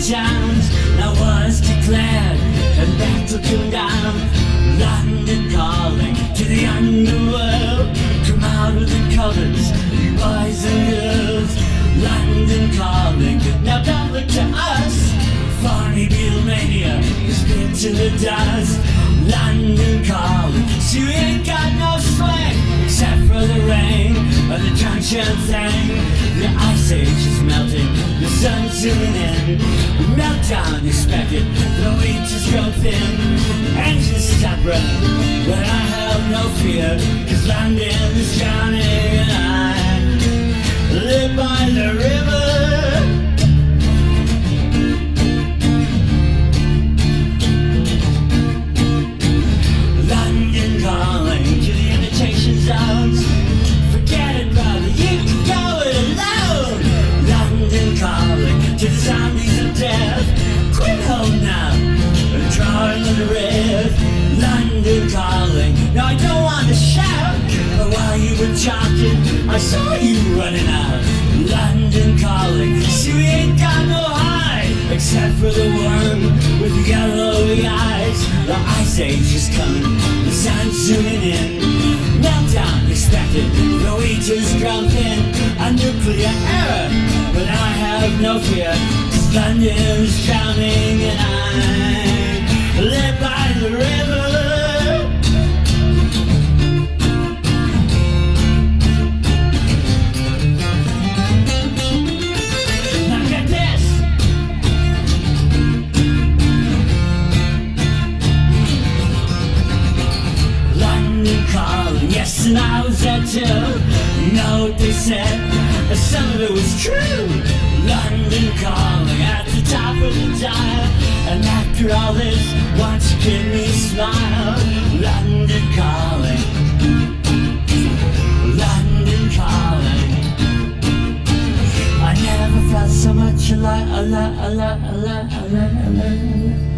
towns now was declared, and battle come down. London calling to the underworld, come out of the covers, you boys and girls. London calling, now don't look to us. Phony Beatlemania is bit to the dust. London calling, so we ain't got no swing except for the rain and the junction thing. The ice age is melting, the sun's zooming in. Meltdown expected, the wheat has grown thin. Engines stop running, but I have no fear, 'cause London is drowning and I live by the river. To the zombies of death, quit home now, drawing the red. London calling, now I don't want to shout, but while you were talking, I saw you running out. London calling, see we ain't got no hide, except for the worm with the yellowy eyes. The ice age is coming, the sun's zooming in. Meltdown expected, the wheat is ground thin. A nuclear error, but I have no fear, 'cause London's drowning and I live by the river. Now get this. London calling, yes, and I was there too. You know what they said, some of it was true. London calling at the top of the dial, and after all this, won't you give me a smile? London calling, London calling. I never felt so much alive, alive, alive, alive, alive, alive.